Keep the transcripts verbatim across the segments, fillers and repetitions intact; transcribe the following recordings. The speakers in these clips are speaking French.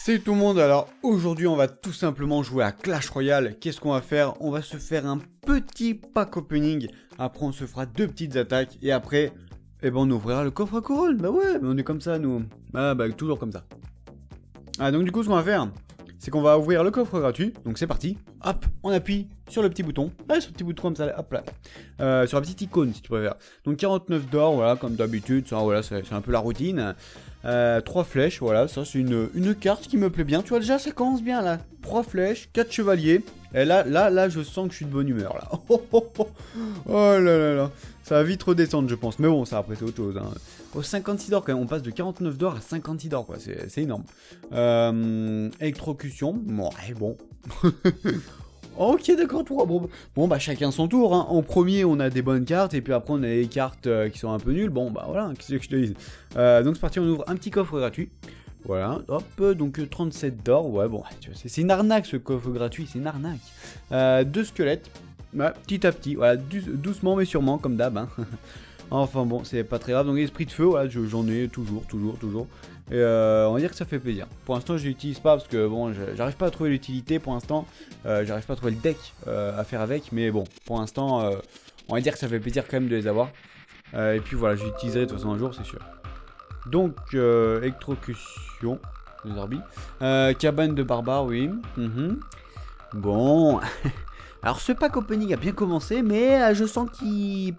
Salut tout le monde, alors aujourd'hui on va tout simplement jouer à Clash Royale. Qu'est-ce qu'on va faire? On va se faire un petit pack opening, après on se fera deux petites attaques et après eh ben, on ouvrira le coffre à couronne. Bah ouais, on est comme ça nous, ah bah toujours comme ça. Ah donc du coup ce qu'on va faire, c'est qu'on va ouvrir le coffre gratuit, donc c'est parti. Hop, on appuie sur le petit bouton, là sur le petit bouton comme ça, hop là, euh, sur la petite icône si tu préfères. Donc quarante-neuf d'or, voilà, comme d'habitude, ça voilà, c'est un peu la routine. Euh, trois flèches, voilà, ça c'est une, une carte qui me plaît bien, tu vois déjà ça commence bien là. trois flèches, quatre chevaliers, et là, là, là je sens que je suis de bonne humeur là. Oh, oh, oh, oh là là là, ça va vite redescendre je pense, mais bon ça après c'est autre chose. Hein. Oh, cinquante-six d'or quand même, on passe de quarante-neuf d'or à cinquante-six d'or quoi, c'est énorme. Euh, électrocution, bon, ouais, bon. Ok d'accord, bon, bon bah chacun son tour, hein. En premier on a des bonnes cartes et puis après on a des cartes euh, qui sont un peu nulles, bon bah voilà, qu'est-ce que je te dis. euh, Donc c'est parti, on ouvre un petit coffre gratuit, voilà, hop, donc trente-sept d'or, ouais bon, c'est une arnaque ce coffre gratuit, c'est une arnaque. euh, Deux squelettes, ouais, petit à petit, voilà, doucement mais sûrement comme d'hab, hein. Enfin bon, c'est pas très grave, donc esprit de feu, voilà, j'en ai toujours, toujours, toujours. Et euh, on va dire que ça fait plaisir. Pour l'instant, je l'utilise pas parce que bon, j'arrive pas à trouver l'utilité pour l'instant. Euh, j'arrive pas à trouver le deck euh, à faire avec, mais bon, pour l'instant, euh, on va dire que ça fait plaisir quand même de les avoir. Euh, et puis voilà, j'utiliserai de toute façon un jour, c'est sûr. Donc, euh, électrocution, les orbies. Euh, cabane de barbares, oui. Mm-hmm. Bon, alors ce pack opening a bien commencé, mais euh, je sens qu'il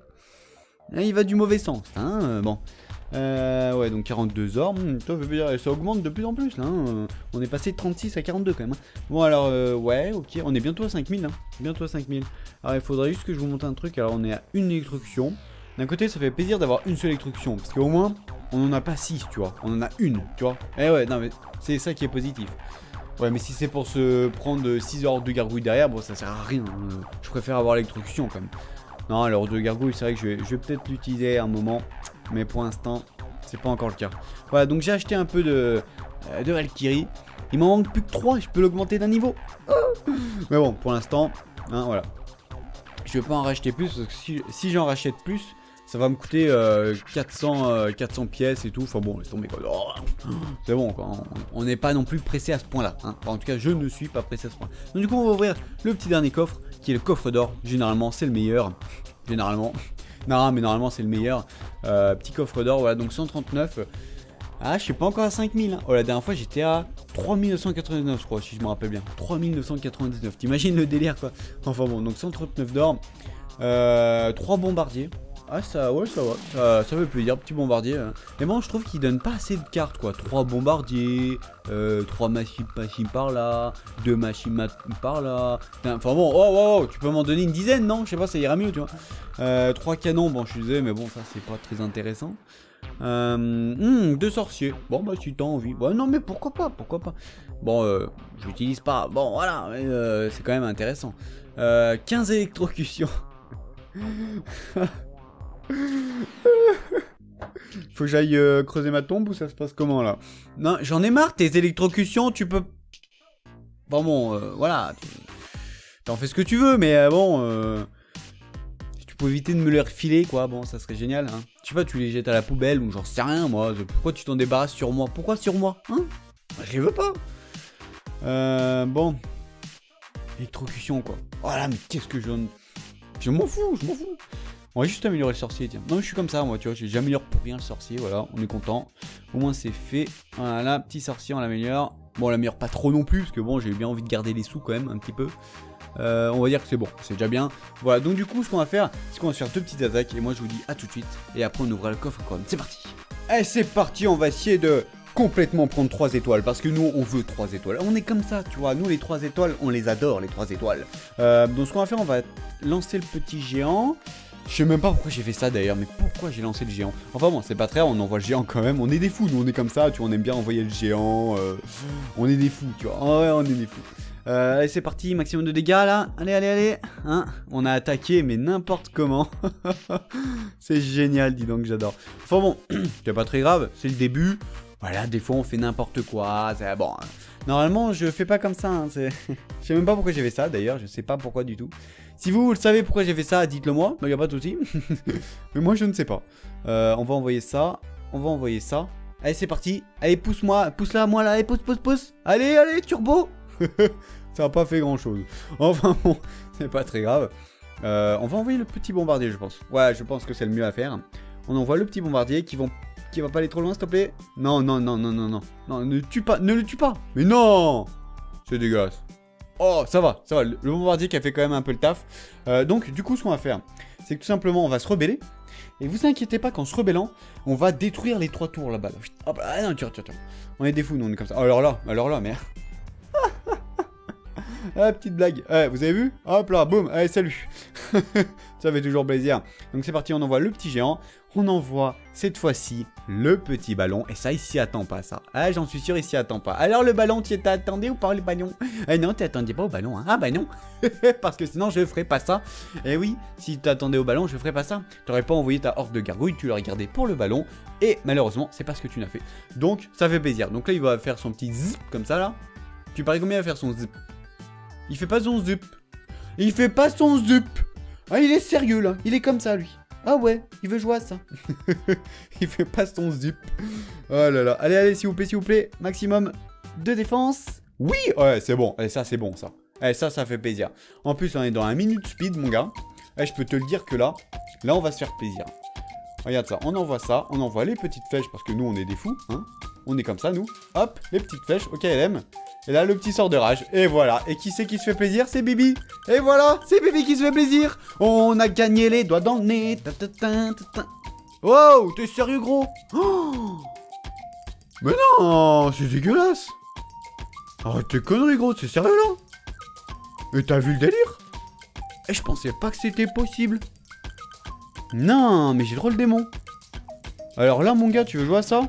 il va du mauvais sens. Hein, euh, bon. Euh, ouais, donc quarante-deux or, hmm, ça, veut dire, ça augmente de plus en plus là. Hein. On est passé de trente-six à quarante-deux quand même. Hein. Bon, alors, euh, ouais, ok, on est bientôt à cinq mille. Hein. Bientôt à cinq mille. Alors, il faudrait juste que je vous montre un truc. Alors, on est à une électrocution. D'un côté, ça fait plaisir d'avoir une seule électrocution. Parce qu'au moins, on en a pas six, tu vois. On en a une, tu vois. Eh ouais, non, mais c'est ça qui est positif. Ouais, mais si c'est pour se prendre six heures de gargouille derrière, bon, ça sert à rien. Hein. Je préfère avoir l'électrocution quand même. Non, alors de gargouille, c'est vrai que je vais, je vais peut-être l'utiliser à un moment. Mais pour l'instant, c'est pas encore le cas. Voilà, donc j'ai acheté un peu de, euh, de Valkyrie. Il m'en manque plus que trois, je peux l'augmenter d'un niveau. Mais bon, pour l'instant, hein, voilà. Je vais pas en racheter plus, parce que si, si j'en rachète plus, ça va me coûter euh, quatre cents, euh, quatre cents pièces et tout. Enfin bon, laisse tomber quoi. Oh, c'est bon quoi, on n'est pas non plus pressé à ce point-là. Hein. Enfin, en tout cas, je ne suis pas pressé à ce point. Donc du coup, on va ouvrir le petit dernier coffre, qui est le coffre d'or. Généralement, c'est le meilleur. Généralement. Non, mais normalement, c'est le meilleur. Euh, petit coffre d'or, voilà, donc cent trente-neuf. Ah, je suis pas encore à cinq mille. Hein. Oh, la dernière fois, j'étais à trois mille neuf cent quatre-vingt-dix-neuf, je crois, si je me rappelle bien. trois mille neuf cent quatre-vingt-dix-neuf. T'imagines le délire, quoi. Enfin bon, donc cent trente-neuf d'or. Euh, trois bombardiers. Ah, ça, ouais, ça va. Ça, ça fait plaisir, petit bombardier. Hein. Mais bon, je trouve qu'il donne pas assez de cartes, quoi. trois bombardiers, euh, trois machines machines par là, deux machines par là. Enfin bon, oh, oh, oh, tu peux m'en donner une dizaine, non? Je sais pas, ça ira mieux, tu vois. Euh, trois canons, bon, je suis désolé, mais bon, ça, c'est pas très intéressant. Euh, hmm, deux sorciers. Bon, bah, si t'as envie. Bon, non, mais pourquoi pas, pourquoi pas. Bon, euh, j'utilise pas. Bon, voilà, mais euh, c'est quand même intéressant. Euh, quinze électrocutions. Faut que j'aille euh, creuser ma tombe ou ça se passe comment là? Non, j'en ai marre tes électrocutions, tu peux... Bon bon, euh, voilà. T'en fais ce que tu veux, mais euh, bon... Euh... Si tu peux éviter de me les refiler, quoi, bon, ça serait génial. Hein. Je sais pas, tu les jettes à la poubelle ou j'en sais rien, moi. Pourquoi tu t'en débarrasses sur moi? Pourquoi sur moi? Hein? Je les veux pas. Euh, bon. Électrocution, quoi. Voilà, mais qu'est-ce que je... Je m'en fous, je m'en fous. On va juste améliorer le sorcier, tiens. Non, mais je suis comme ça, moi, tu vois. J'améliore pour rien le sorcier, voilà. On est content. Au moins, c'est fait. Voilà, petit sorcier, on l'améliore. Bon, on l'améliore pas trop non plus, parce que bon, j'ai bien envie de garder les sous quand même, un petit peu. Euh, on va dire que c'est bon, c'est déjà bien. Voilà, donc du coup, ce qu'on va faire, c'est qu'on va se faire deux petites attaques. Et moi, je vous dis à tout de suite. Et après, on ouvrira le coffre encore. C'est parti. Et c'est parti, on va essayer de complètement prendre trois étoiles. Parce que nous, on veut trois étoiles. On est comme ça, tu vois. Nous, les trois étoiles, on les adore, les trois étoiles. Euh, donc, ce qu'on va faire, on va lancer le petit géant. Je sais même pas pourquoi j'ai fait ça d'ailleurs, mais pourquoi j'ai lancé le géant? Enfin bon, c'est pas très grave, on envoie le géant quand même. On est des fous, nous on est comme ça, tu vois, on aime bien envoyer le géant. Euh, on est des fous, tu vois. Oh, ouais, on est des fous. Euh, allez, c'est parti, maximum de dégâts là. Allez, allez, allez. Hein, on a attaqué, mais n'importe comment. C'est génial, dis donc, j'adore. Enfin bon, c'est pas très grave, c'est le début. Voilà, des fois on fait n'importe quoi. C'est bon. Hein. Normalement, je fais pas comme ça. Hein, je sais même pas pourquoi j'ai fait ça d'ailleurs, je sais pas pourquoi du tout. Si vous, vous le savez pourquoi j'ai fait ça, dites-le moi, il n'y a pas de souci. Mais moi je ne sais pas. Euh, on va envoyer ça, on va envoyer ça. Allez, c'est parti. Allez, pousse-moi. Pousse-la, moi, là. Allez, pousse, pousse, pousse. Allez, allez, turbo. Ça n'a pas fait grand-chose. Enfin, bon, c'est pas très grave. Euh, on va envoyer le petit bombardier, je pense. Ouais, je pense que c'est le mieux à faire. On envoie le petit bombardier qui, vont... qui va pas aller trop loin, s'il te plaît. Non, non, non, non, non, non. Non, ne tue pas. Ne le tue pas. Mais non. C'est dégueulasse. Oh, ça va, ça va. Le bombardier qui a fait quand même un peu le taf. Euh, donc, du coup, ce qu'on va faire, c'est que tout simplement, on va se rebeller. Et vous inquiétez pas qu'en se rebellant, on va détruire les trois tours là-bas. Là. Hop, ah non, tiens, tiens, tiens. On est des fous, nous, on est comme ça. Alors là, alors là, merde. Ah, petite blague. Ouais, vous avez vu? Hop là, boum. Allez, salut. Ça fait toujours plaisir. Donc c'est parti, on envoie le petit géant. On envoie cette fois-ci le petit ballon. Et ça, il s'y attend pas, ça. Ah, j'en suis sûr, il s'y attend pas. Alors le ballon, tu t'attendais ou pas le ballon? Eh non, t'attendais pas au ballon, hein? Ah bah non. Parce que sinon, je ferais pas ça. Et oui, si t'attendais au ballon, je ferais pas ça. T'aurais pas envoyé ta horde de gargouilles, tu l'aurais gardé pour le ballon. Et malheureusement, c'est pas ce que tu n'as fait. Donc, ça fait plaisir. Donc là, il va faire son petit zip comme ça, là. Tu paries combien il va faire son zip? Il fait pas son zip. Il fait pas son zip. Ah, il est sérieux, là. Il est comme ça, lui. Ah ouais, il veut jouer à ça. Il fait pas son zip. Oh là là. Allez, allez, s'il vous plaît, s'il vous plaît. Maximum de défense. Oui. Ouais, c'est bon. Et ça, c'est bon, ça. Et ça, ça fait plaisir. En plus, on est dans un minute speed, mon gars. Et je peux te le dire que là, là, on va se faire plaisir. Regarde ça. On envoie ça. On envoie les petites flèches parce que nous, on est des fous. Hein. On est comme ça, nous. Hop, les petites flèches. Ok, L M. Et là, le petit sort de rage. Et voilà. Et qui c'est qui se fait plaisir? C'est Bibi. Et voilà, c'est Bibi qui se fait plaisir. On a gagné les doigts dans le nez. Ta ta ta ta ta. Wow, t'es sérieux, gros? Oh, mais non, c'est dégueulasse. Arrête tes conneries, gros. C'est sérieux, là? Mais t'as vu le délire? Et je pensais pas que c'était possible. Non, mais j'ai trop le démon. Alors là, mon gars, tu veux jouer à ça?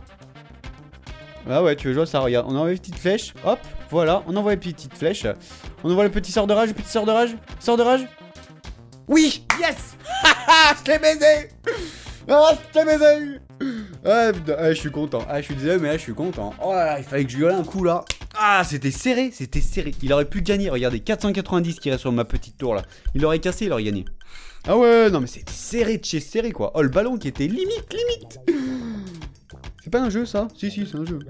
Ah ouais, tu veux jouer à ça, regarde. On envoie les petites flèches. Hop, voilà, on envoie les petites flèches. On envoie le petit sort de rage, le petit sort de rage. Sort de rage. Oui, yes. Je l'ai baisé. Ah, je l'ai baisé. Ah putain, ah, je suis content. Ah, je suis désolé, mais là, je suis content. Oh là là, il fallait que je gueule un coup, là. Ah, c'était serré, c'était serré. Il aurait pu gagner, regardez, quatre cent quatre-vingt-dix qui reste sur ma petite tour, là. Il aurait cassé, il aurait gagné. Ah ouais, non, mais c'était serré de chez serré, quoi. Oh, le ballon qui était limite, limite. C'est pas un jeu, ça? Si, si, c'est un jeu.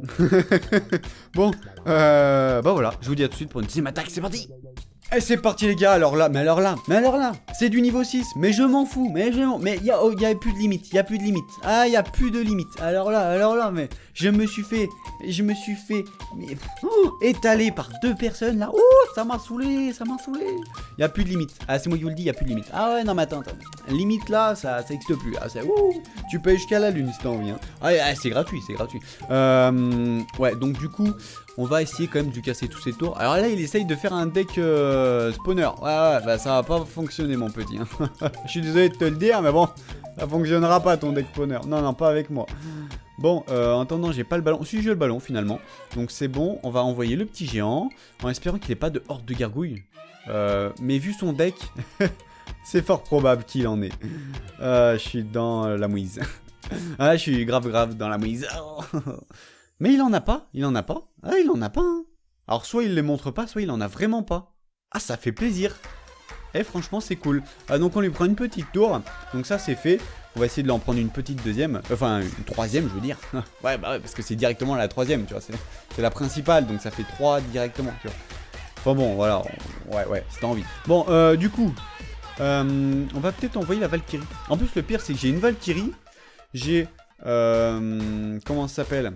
Bon, euh, bah voilà, je vous dis à tout de suite pour une deuxième attaque, c'est parti. Et c'est parti, les gars. Alors là, mais alors là, mais alors là, c'est du niveau six, mais je m'en fous, mais je m'en... Mais il y a, oh, y a plus de limite, il y a plus de limite. Ah, il y a plus de limite. Alors là, alors là, mais je me suis fait, je me suis fait, mais, oh, étalé par deux personnes, là. Oh, ça m'a saoulé, ça m'a saoulé. Il y a plus de limite. Ah, c'est moi qui vous le dis, il y a plus de limite. Ah ouais, non, mais attends, attends. Limite là, ça, ça n'existe plus. Ah, c'est, ouh, tu peux aller jusqu'à la lune si t'as envie, hein. Ah, ah c'est gratuit, c'est gratuit. Euh, ouais, donc du coup, on va essayer quand même de casser tous ces tours. Alors là, il essaye de faire un deck euh, spawner. Ouais, ouais, bah ça va pas fonctionner, mon petit. Hein. Je suis désolé de te le dire, mais bon, ça fonctionnera pas ton deck spawner. Non, non, pas avec moi. Bon, euh, en attendant, j'ai pas le ballon. Si, j'ai le ballon finalement. Donc c'est bon, on va envoyer le petit géant en espérant qu'il n'ait pas de horde de gargouilles. Euh, mais vu son deck, c'est fort probable qu'il en ait. Euh, je suis dans la mouise. Ah, je suis grave, grave dans la mouise. Mais il en a pas, il en a pas. Ah, il en a pas, hein. Alors, soit il les montre pas, soit il en a vraiment pas. Ah, ça fait plaisir. Eh, franchement, c'est cool. Ah, donc on lui prend une petite tour. Donc ça, c'est fait. On va essayer de l'en prendre une petite deuxième. Enfin, une troisième, je veux dire. Ouais, bah ouais, parce que c'est directement la troisième, tu vois. C'est la principale, donc ça fait trois directement, tu vois. Enfin bon, voilà. On... Ouais, ouais, si t'as envie. Bon, euh, du coup, euh, on va peut-être envoyer la Valkyrie. En plus, le pire, c'est que j'ai une Valkyrie. J'ai... Euh, comment ça s'appelle?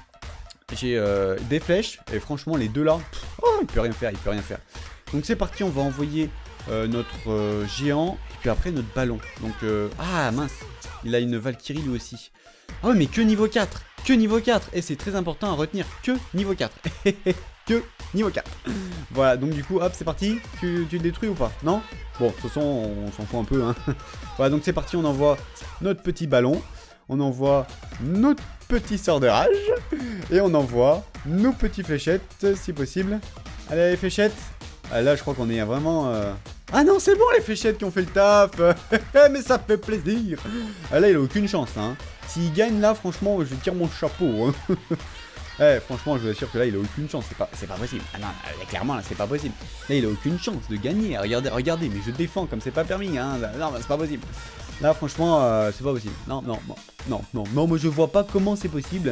J'ai euh, des flèches, et franchement les deux là, pff, oh, il peut rien faire, il peut rien faire. Donc c'est parti, on va envoyer euh, notre euh, géant, et puis après notre ballon. Donc, euh, ah mince, il a une Valkyrie lui aussi. Ah ouais, mais que niveau quatre, que niveau quatre, et c'est très important à retenir, que niveau quatre. Que niveau quatre. Voilà, donc du coup, hop, c'est parti, tu, tu le détruis ou pas? Non? Bon, de toute façon, on s'en fout un peu, hein. Voilà, donc c'est parti, on envoie notre petit ballon, on envoie notre petit sort de rage, et on envoie nos petites fléchettes, si possible. Allez, les fléchettes. Ah, là, je crois qu'on est vraiment... Euh... Ah non, c'est bon, les fléchettes qui ont fait le taf. Mais ça fait plaisir. Ah, là, il a aucune chance, hein. S'il gagne, là, franchement, je tire mon chapeau, hein. Eh, franchement, je vous assure que là, il a aucune chance. C'est pas, c'est pas possible. Ah non, là, clairement, là, c'est pas possible. Là, il a aucune chance de gagner. Regardez, regardez, mais je défends comme c'est pas permis, hein. Non, c'est pas possible. Là, franchement, euh, c'est pas possible. Non, non, non, non, non, non, moi je vois pas comment c'est possible.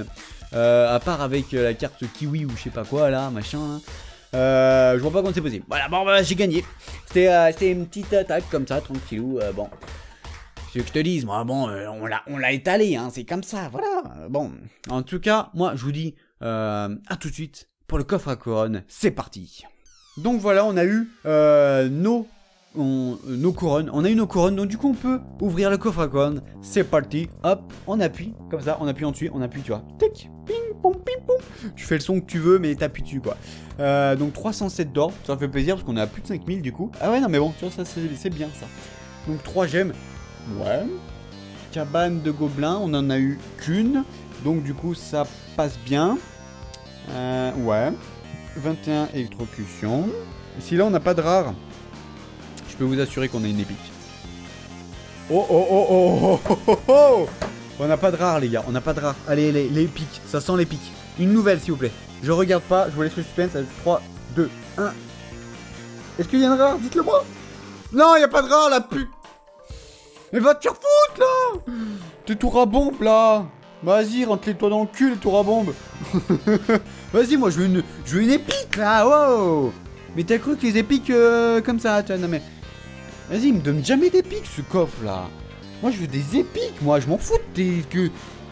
Euh, à part avec euh, la carte Kiwi ou je sais pas quoi là, machin là. Euh, je vois pas comment c'est possible. Voilà, bon bah j'ai gagné. C'était euh, une petite attaque comme ça, tranquillou. Euh, bon, c'est ce que je te dise, moi bon, euh, on l'a on l'a étalé, hein, c'est comme ça, voilà. Euh, bon, en tout cas, moi je vous dis euh, à tout de suite pour le coffre à couronne. C'est parti. Donc voilà, on a eu euh, nos on, euh, nos couronnes, on a eu nos couronnes, donc du coup on peut ouvrir le coffre à couronne. C'est parti. Hop, on appuie comme ça, on appuie en dessus, on appuie, tu vois. Tic, ping, pom, ping, pom. Tu fais le son que tu veux, mais t'appuies dessus quoi. Euh, donc trois cent sept d'or, ça fait plaisir parce qu'on est à plus de cinq mille du coup. Ah ouais, non mais bon, tu vois, ça c'est bien ça. Donc trois gemmes. Ouais. Cabane de gobelins, on en a eu qu'une. Donc du coup, ça passe bien. Euh, ouais. vingt et un électrocutions. Si là, on n'a pas de rare, je peux vous assurer qu'on a une épique. Oh oh oh oh oh oh oh. On n'a pas de rare, les gars. On n'a pas de rare. Allez, les, les épiques. Ça sent l'épique. Une nouvelle, s'il vous plaît. Je regarde pas. Je vous laisse le suspense. trois, deux, un. Est-ce qu'il y a une rare? Dites-le moi. Non, il n'y a pas de rare, la pute. Mais va te faire foutre, là. T'es tour à bombe, là. Vas-y, rentre-les-toi dans le cul, les tours à bombe. Vas-y, moi, je veux une, je veux une épique, là. Wow. Mais t'as cru que les épiques, euh, comme ça, tu vois, non, mais... Vas-y, il me donne jamais d'épiques, ce coffre, là. Moi, je veux des épiques, moi. Je m'en fous de tes... que...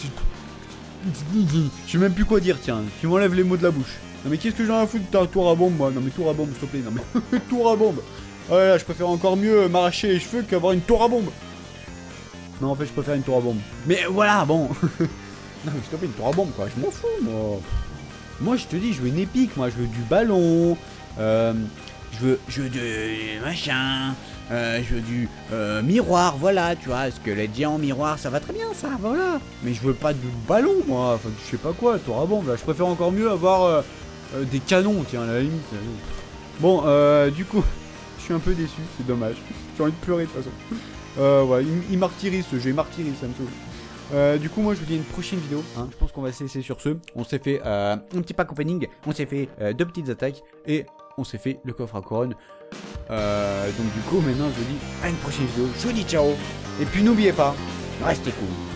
Je sais même plus quoi dire, tiens. Tu m'enlèves les mots de la bouche. Non, mais qu'est-ce que j'en ai à foutre de ta tour à bombe, moi? Non, mais tour à bombe, s'il te plaît. Non, mais tour à bombe. Ouais, là, je préfère encore mieux m'arracher les cheveux qu'avoir une tour à bombe. Non, en fait, je préfère une tour à bombe. Mais voilà, bon. Non, mais s'il te plaît, une tour à bombe, quoi. Je m'en fous, moi. Moi, je te dis, je veux une épique. Moi, je veux du ballon. Euh, je veux, je veux de machin. Euh, je veux du euh, miroir, voilà, tu vois. Squelette géant, miroir, ça va très bien, ça, voilà. Mais je veux pas de ballon, moi. Enfin, je sais pas quoi, tour à bombe, là. Je préfère encore mieux avoir euh, euh, des canons, tiens, à la limite. Bon, euh, du coup, je suis un peu déçu, c'est dommage. J'ai envie de pleurer, de toute façon. Euh, ouais, il, il martyrise ce jeu, il martyrise, ça me saoule. Euh, du coup, moi, je vous dis à une prochaine vidéo. Hein. Je pense qu'on va se laisser sur ce. On s'est fait euh, un petit pack opening, on s'est fait euh, deux petites attaques et on s'est fait le coffre à couronne. Euh, donc, du coup, maintenant, je vous dis à une prochaine vidéo. Je vous dis ciao. Et puis, n'oubliez pas, restez cool.